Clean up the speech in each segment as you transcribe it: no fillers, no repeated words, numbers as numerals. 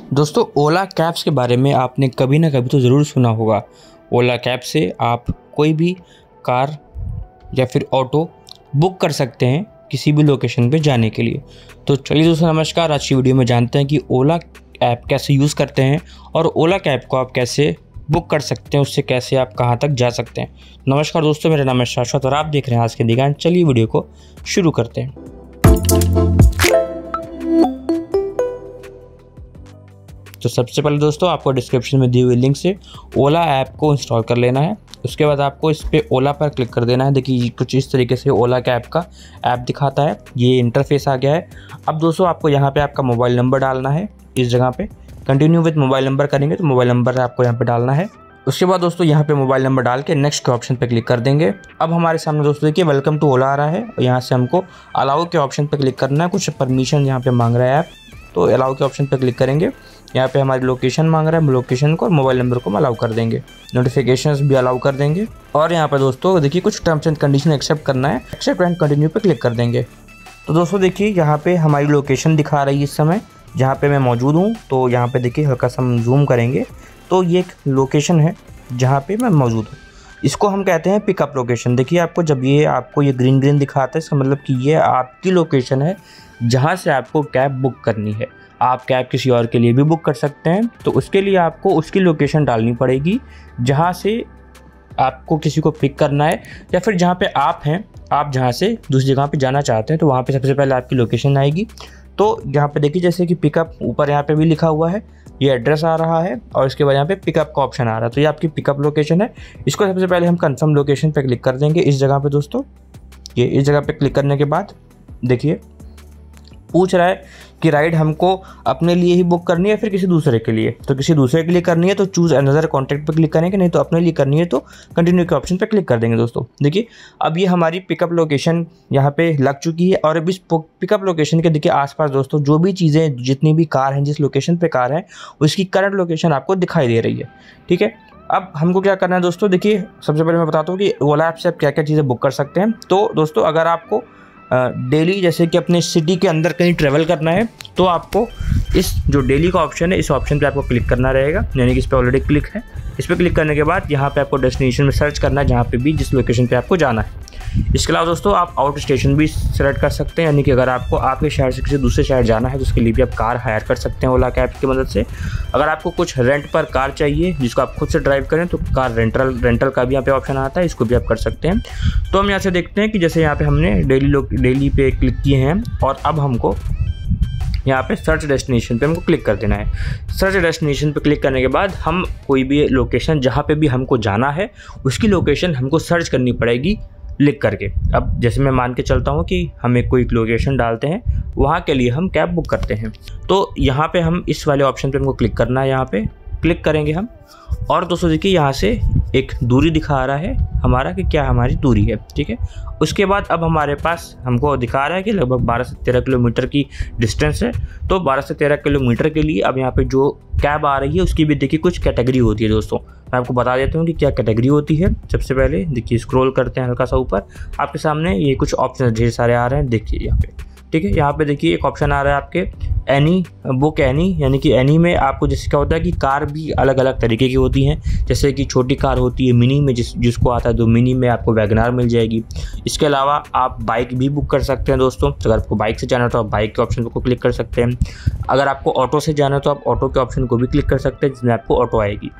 दोस्तों ओला कैब्स के बारे में आपने कभी ना कभी तो ज़रूर सुना होगा। ओला कैब से आप कोई भी कार या फिर ऑटो बुक कर सकते हैं किसी भी लोकेशन पे जाने के लिए। तो चलिए दोस्तों नमस्कार, आज की वीडियो में जानते हैं कि ओला ऐप कैसे यूज़ करते हैं और ओला कैब को आप कैसे बुक कर सकते हैं, उससे कैसे आप कहाँ तक जा सकते हैं। नमस्कार दोस्तों, मेरा नाम है शाश्वत और आप देख रहे हैं आज के दिगान। चलिए वीडियो को शुरू करते हैं। तो सबसे पहले दोस्तों आपको डिस्क्रिप्शन में दी हुई लिंक से ओला ऐप को इंस्टॉल कर लेना है। उसके बाद आपको इस पे ओला पर क्लिक कर देना है। देखिए कुछ इस तरीके से ओला कैब का ऐप दिखाता है, ये इंटरफेस आ गया है। अब दोस्तों आपको यहाँ पे आपका मोबाइल नंबर डालना है। इस जगह पे कंटिन्यू विद मोबाइल नंबर करेंगे तो मोबाइल नंबर आपको यहाँ पे डालना है। उसके बाद दोस्तों यहाँ पे मोबाइल नंबर डाल के नेक्स्ट के ऑप्शन पे क्लिक कर देंगे। अब हमारे सामने दोस्तों देखिए वेलकम टू ओला आ रहा है और यहाँ से हमको अलाउ के ऑप्शन पे क्लिक करना है। कुछ परमिशन यहाँ पे मांग रहा है ऐप, तो अलाउ के ऑप्शन पे क्लिक करेंगे। यहाँ पे हमारी लोकेशन मांग रहा है, लोकेशन को और मोबाइल नंबर को हम अलाउ कर देंगे। नोटिफिकेशंस भी अलाउ कर देंगे और यहाँ पे दोस्तों देखिए कुछ टर्म्स एंड कंडीशन एक्सेप्ट करना है, एक्सेप्ट एंड कंटिन्यू पे क्लिक कर देंगे। तो दोस्तों देखिए यहाँ पे हमारी लोकेशन दिखा रही है इस समय जहाँ पे मैं मौजूद हूँ। तो यहाँ पे देखिए हल्का सा हम जूम करेंगे तो ये एक लोकेशन है जहाँ पे मैं मौजूद हूँ। इसको हम कहते हैं पिकअप लोकेशन। देखिए आपको जब ये आपको ये ग्रीन दिखाता है, इसका मतलब कि ये आपकी लोकेशन है जहाँ से आपको कैब बुक करनी है। आप कैब किसी और के लिए भी बुक कर सकते हैं, तो उसके लिए आपको उसकी लोकेशन डालनी पड़ेगी जहाँ से आपको किसी को पिक करना है या फिर जहाँ पे आप हैं, आप जहाँ से दूसरी जगह पे जाना चाहते हैं तो वहाँ पे सबसे पहले आपकी लोकेशन आएगी। तो यहाँ पे देखिए जैसे कि पिकअप ऊपर यहाँ पे भी लिखा हुआ है, ये एड्रेस आ रहा है और इसके बाद यहाँ पे पिकअप का ऑप्शन आ रहा है। तो ये आपकी पिकअप लोकेशन है। इसको सबसे पहले हम कंफर्म लोकेशन पे क्लिक कर देंगे। इस जगह पे दोस्तों ये इस जगह पे क्लिक करने के बाद देखिए पूछ रहा है कि राइड हमको अपने लिए ही बुक करनी है फिर किसी दूसरे के लिए। तो किसी दूसरे के लिए करनी है तो चूज़ अनदर कॉन्टैक्ट पे क्लिक करेंगे, नहीं तो अपने लिए करनी है तो कंटिन्यू के ऑप्शन पे क्लिक कर देंगे। दोस्तों देखिए अब ये हमारी पिकअप लोकेशन यहाँ पे लग चुकी है और अब इस पिकअप लोकेशन के देखिए आसपास दोस्तों जो भी चीज़ें, जितनी भी कार हैं, जिस लोकेशन पे कार है उसकी करंट लोकेशन आपको दिखाई दे रही है। ठीक है, अब हमको क्या करना है दोस्तों, देखिए सबसे पहले मैं बताता हूँ कि ओला ऐप से आप क्या क्या चीज़ें बुक कर सकते हैं। तो दोस्तों अगर आपको डेली जैसे कि अपने सिटी के अंदर कहीं ट्रैवल करना है तो आपको इस जो डेली का ऑप्शन है इस ऑप्शन पे आपको क्लिक करना रहेगा, यानी कि इस पर ऑलरेडी क्लिक है। इस पर क्लिक करने के बाद यहाँ पे आपको डेस्टिनेशन में सर्च करना है जहाँ पे भी जिस लोकेशन पे आपको जाना है। इसके अलावा दोस्तों आप आउट स्टेशन भी सेलेक्ट कर सकते हैं, यानी कि अगर आपको आपके शहर से किसी दूसरे शहर जाना है तो उसके लिए भी आप कार हायर कर सकते हैं ओला कैब की मदद से। अगर आपको कुछ रेंट पर कार चाहिए जिसको आप खुद से ड्राइव करें तो कार रेंटल का भी यहाँ पे ऑप्शन आता है, इसको भी आप कर सकते हैं। तो हम यहाँ से देखते हैं कि जैसे यहाँ पे हमने डेली पे क्लिक किए हैं और अब हमको यहाँ पे सर्च डेस्टिनेशन पे हमको क्लिक कर देना है। सर्च डेस्टिनेशन पे क्लिक करने के बाद हम कोई भी लोकेशन जहाँ पे भी हमको जाना है उसकी लोकेशन हमको सर्च करनी पड़ेगी लिख करके। अब जैसे मैं मान के चलता हूँ कि हमें कोई लोकेशन डालते हैं, वहाँ के लिए हम कैब बुक करते हैं। तो यहाँ पे हम इस वाले ऑप्शन पे हमको क्लिक करना है, यहाँ पे क्लिक करेंगे हम और दोस्तों देखिए यहाँ से एक दूरी दिखा रहा है हमारा कि क्या हमारी दूरी है। ठीक है, उसके बाद अब हमारे पास हमको दिखा रहा है कि लगभग 12 से 13 किलोमीटर की डिस्टेंस है। तो 12 से 13 किलोमीटर के लिए अब यहाँ पे जो कैब आ रही है उसकी भी देखिए कुछ कैटेगरी होती है। दोस्तों मैं आपको बता देता हूँ कि क्या कैटेगरी होती है। सबसे पहले देखिए स्क्रॉल करते हैं हल्का सा ऊपर, आपके सामने ये कुछ ऑप्शन ढेर सारे आ रहे हैं, देखिए यहाँ पे। ठीक है, यहाँ पे देखिए एक ऑप्शन आ रहा है आपके एनी बुक एनी, यानी कि एनी में आपको जैसे क्या होता है कि कार भी अलग अलग तरीके की होती हैं। जैसे कि छोटी कार होती है मिनी में, जिसको आता है तो मिनी में आपको वैगनार मिल जाएगी। इसके अलावा आप बाइक भी बुक कर सकते हैं दोस्तों। अगर आपको बाइक से जाना है तो आप बाइक के ऑप्शन को क्लिक कर सकते हैं। अगर आपको ऑटो से जाना है तो आप ऑटो के ऑप्शन को भी क्लिक कर सकते हैं जिसमें आपको ऑटो आएगी।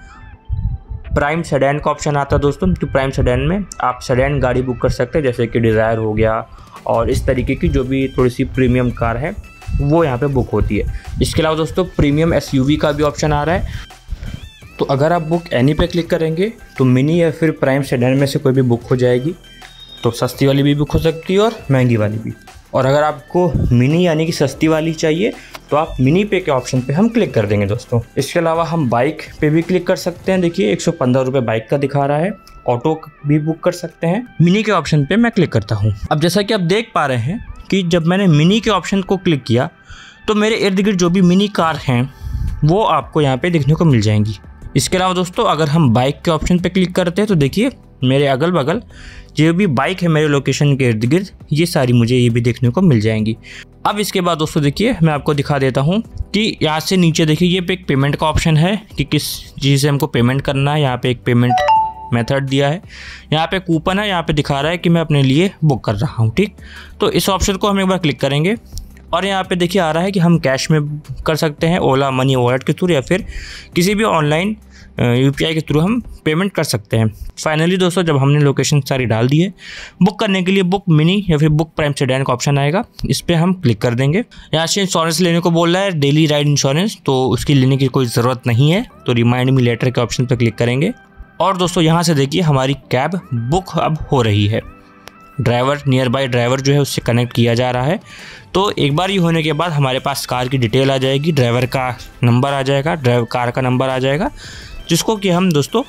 प्राइम सेडान का ऑप्शन आता है दोस्तों, तो प्राइम सेडान में आप सेडान गाड़ी बुक कर सकते हैं जैसे कि डिज़ायर हो गया और इस तरीके की जो भी थोड़ी सी प्रीमियम कार है वो यहाँ पे बुक होती है। इसके अलावा दोस्तों प्रीमियम एसयूवी का भी ऑप्शन आ रहा है। तो अगर आप बुक एनी पे क्लिक करेंगे तो मिनी या फिर प्राइम सेडान में से कोई भी बुक हो जाएगी। तो सस्ती वाली भी बुक हो सकती है और महंगी वाली भी। और अगर आपको मिनी यानी कि सस्ती वाली चाहिए तो आप मिनी पे के ऑप्शन पे हम क्लिक कर देंगे दोस्तों। इसके अलावा हम बाइक पे भी क्लिक कर सकते हैं। देखिए 115 रुपये बाइक का दिखा रहा है। ऑटो भी बुक कर सकते हैं। मिनी के ऑप्शन पे मैं क्लिक करता हूँ। अब जैसा कि आप देख पा रहे हैं कि जब मैंने मिनी के ऑप्शन को क्लिक किया तो मेरे इर्द गिर्द जो भी मिनी कार हैं वो आपको यहाँ पे देखने को मिल जाएंगी। इसके अलावा दोस्तों अगर हम बाइक के ऑप्शन पे क्लिक करते हैं तो देखिए मेरे अगल बगल जो भी बाइक है मेरे लोकेशन के इर्द गिर्द ये सारी मुझे ये भी देखने को मिल जाएंगी। अब इसके बाद दोस्तों देखिए मैं आपको दिखा देता हूँ कि यहाँ से नीचे देखिए ये पे एक पेमेंट का ऑप्शन है कि किस चीज़ से हमको पेमेंट करना है। यहाँ पे एक पेमेंट मेथड दिया है, यहाँ पे कूपन है, यहाँ पे दिखा रहा है कि मैं अपने लिए बुक कर रहा हूँ। ठीक, तो इस ऑप्शन को हम एक बार क्लिक करेंगे और यहाँ पे देखिए आ रहा है कि हम कैश में कर सकते हैं, ओला मनी वॉलेट के थ्रू, या फिर किसी भी ऑनलाइन UPI के थ्रू हम पेमेंट कर सकते हैं। फाइनली दोस्तों जब हमने लोकेशन सारी डाल दी है, बुक करने के लिए बुक मिनी या फिर बुक प्राइम सेडान का ऑप्शन आएगा, इस पर हम क्लिक कर देंगे। यहाँ से इंश्योरेंस लेने को बोल रहा है, डेली राइड इंश्योरेंस, तो उसकी लेने की कोई ज़रूरत नहीं है, तो रिमाइंड मी लेटर के ऑप्शन पर क्लिक करेंगे। और दोस्तों यहाँ से देखिए हमारी कैब बुक अब हो रही है, ड्राइवर नियर बाय ड्राइवर जो है उससे कनेक्ट किया जा रहा है। तो एक बार ये होने के बाद हमारे पास कार की डिटेल आ जाएगी, ड्राइवर का नंबर आ जाएगा, कार का नंबर आ जाएगा, जिसको कि हम दोस्तों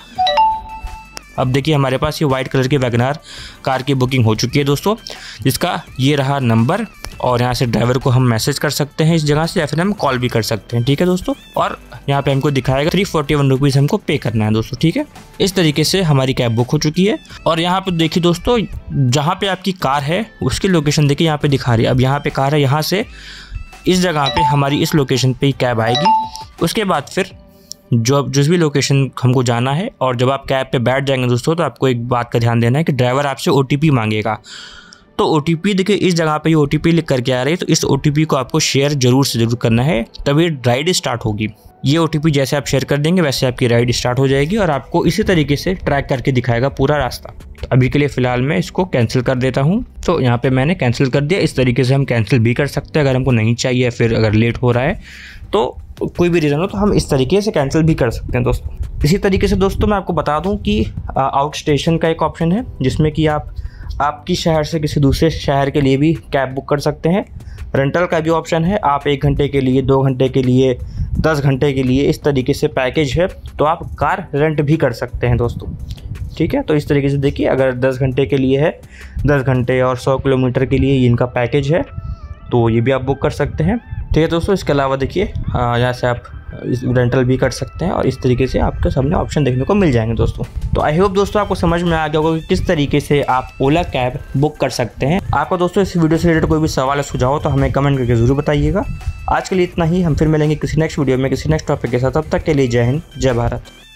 अब देखिए हमारे पास ये वाइट कलर की वैगनार कार की बुकिंग हो चुकी है दोस्तों, जिसका ये रहा नंबर। और यहाँ से ड्राइवर को हम मैसेज कर सकते हैं इस जगह से, या फिर हम कॉल भी कर सकते हैं। ठीक है दोस्तों, और यहाँ पे हमको दिखाएगा 341 रुपीज़ हमको पे करना है दोस्तों। ठीक है, इस तरीके से हमारी कैब बुक हो चुकी है। और यहाँ पे देखिए दोस्तों जहाँ पे आपकी कार है उसकी लोकेशन देखिए यहाँ पे दिखा रही है। अब यहाँ पे कार है, यहाँ से इस जगह पे हमारी इस लोकेशन पे ही कैब आएगी। उसके बाद फिर जिस भी लोकेशन हमको जाना है, और जब आप कैब पे बैठ जाएंगे दोस्तों तो आपको एक बात का ध्यान देना है कि ड्राइवर आपसे OTP मांगेगा। तो OTP देखिए इस जगह पे ये OTP लिख करके आ रही है, तो इस OTP को आपको शेयर जरूर से जरूर करना है, तभी राइड स्टार्ट होगी। ये OTP जैसे आप शेयर कर देंगे वैसे आपकी राइड स्टार्ट हो जाएगी और आपको इसी तरीके से ट्रैक करके दिखाएगा पूरा रास्ता। तो अभी के लिए फ़िलहाल मैं इसको कैंसिल कर देता हूँ। तो यहाँ पे मैंने कैंसिल कर दिया। इस तरीके से हम कैंसिल भी कर सकते हैं अगर हमको नहीं चाहिए, फिर अगर लेट हो रहा है तो कोई भी रीज़न हो तो हम इस तरीके से कैंसिल भी कर सकते हैं दोस्तों। इसी तरीके से दोस्तों मैं आपको बता दूं कि आउट स्टेशन का एक ऑप्शन है, जिसमें कि आपकी शहर से किसी दूसरे शहर के लिए भी कैब बुक कर सकते हैं। रेंटल का भी ऑप्शन है, आप 1 घंटे के लिए, 2 घंटे के लिए, 10 घंटे के लिए, इस तरीके से पैकेज है, तो आप कार रेंट भी कर सकते हैं दोस्तों। ठीक है, तो इस तरीके से देखिए अगर 10 घंटे के लिए है, 10 घंटे और 100 किलोमीटर के लिए इनका पैकेज है, तो ये भी आप बुक कर सकते हैं। ठीक है दोस्तों, इसके अलावा देखिए यहाँ से आप रेंटल भी कर सकते हैं और इस तरीके से आपके सामने ऑप्शन देखने को मिल जाएंगे दोस्तों। तो आई होप दोस्तों आपको समझ में आ गया होगा कि किस तरीके से आप ओला कैब बुक कर सकते हैं। आपको दोस्तों इस वीडियो से रिलेटेड कोई भी सवाल या सुझाव हो तो हमें कमेंट करके ज़रूर बताइएगा। आज के लिए इतना ही, हम फिर मिलेंगे किसी नेक्स्ट वीडियो में किसी नेक्स्ट टॉपिक के साथ। तब तक के लिए जय हिंद, जय भारत।